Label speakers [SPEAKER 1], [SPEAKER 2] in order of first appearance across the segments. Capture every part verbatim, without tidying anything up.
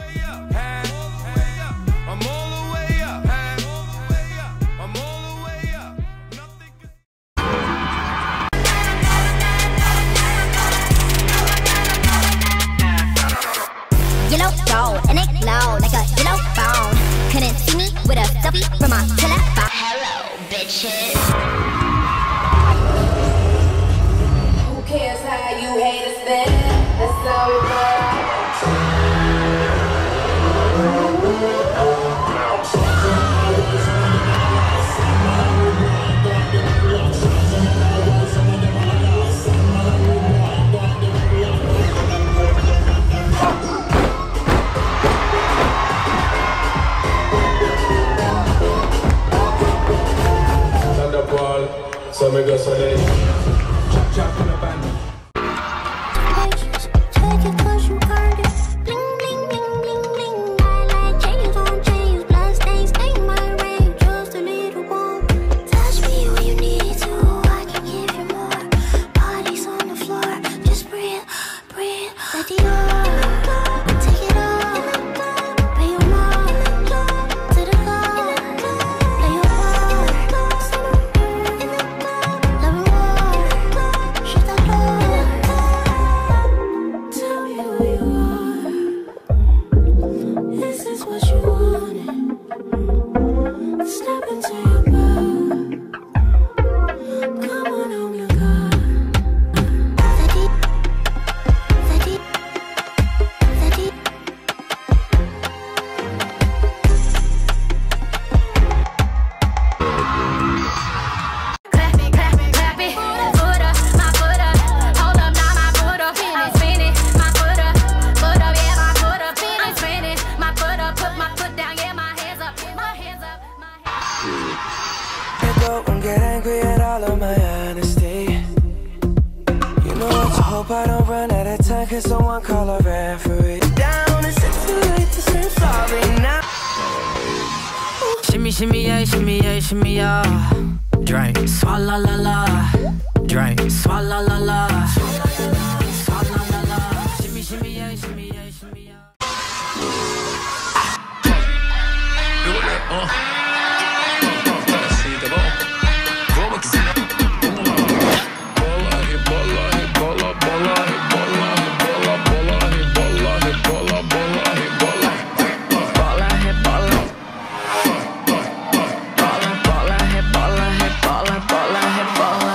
[SPEAKER 1] Yellow gold, and it glow like a yellow phone. Couldn't see me with a selfie from my telephone. Hello, bitches.
[SPEAKER 2] Who cares how you haters feel? That's how we roll.
[SPEAKER 3] So me go so then chop chop in the band.
[SPEAKER 1] Take it 'cause you earned it. Bling bling bling bling bling. I like chains on chains, blood stains stain my ring. Just a little more. Touch me when you need to. I can give you more. Bodies on the floor. Just breathe, breathe. Let it all. Take it all. Pay your more to the core. Play your part. Tell me who you are. Is this what you wanted? Step into your power. Come on, oh my God. Steady, steady, steady. Clap it, clap it, clap it. Foot up, my foot up. Hold up, now my foot up. I'm spinning, my foot up. Foot up, yeah, my foot up. I'm spinning, my foot up. Put my foot down, yeah, my hands up. My hands up, my hands up.
[SPEAKER 4] You go and get angry at all of my honesty. You know what, I hope I don't run out of time. Cause someone call a referee. Down, is it too late to say sorry now?
[SPEAKER 5] Shimmy, shimmy, yeah, shimmy, yeah, shimmy, yeah. Drink, swalla la la. Drink, swalla la la. Swalla la la. Shimmy, shimmy, yeah, shimmy, yeah, shimmy, yeah.
[SPEAKER 3] Do it, uh. Así te va. ¿Cómo que se llama? Bola y bola y bola, bola y bola y bola, bola y bola y bola, bola y bola.
[SPEAKER 5] Bola, hit bola. Bola, bola, hit bola, hit bola, bola, hit bola.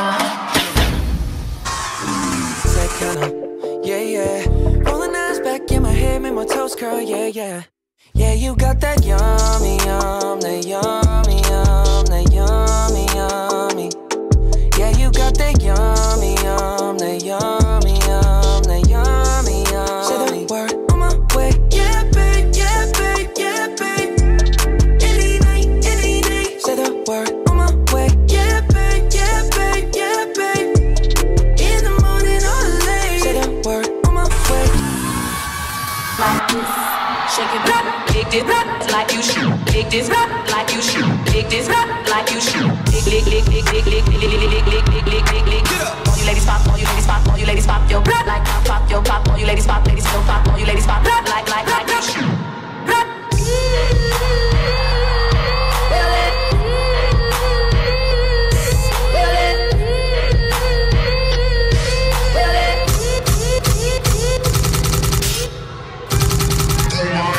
[SPEAKER 4] That kind of, yeah, yeah. Rolling eyes back in my head, make my toes curl, yeah, yeah. Yeah, you got that yummy, yum, that yummy, yum, that yummy, yummy. Yeah, you got that yummy, yum, that yummy, yum, that yummy, yummy. Say the word on my way, yeah, babe, yeah, babe, yeah, babe. Any night, any day. Say the word on my way, yeah, babe, yeah, babe, yeah, babe. In the morning or late. Say the word on my way.
[SPEAKER 2] Like this, shake it up, big this up, like you shoot, big this up, like you shoot, big this up, like you shoot, lick, lick, lick, lick, lick, lick, lick, lick, lick, lick, lick, lick, lick, lick. All you ladies pop, all you ladies pop, all you ladies pop your blood, like pop, pop your pop, all you ladies pop, ladies go pop, all you ladies pop, blood, like, like, like you shoot.
[SPEAKER 3] Come on.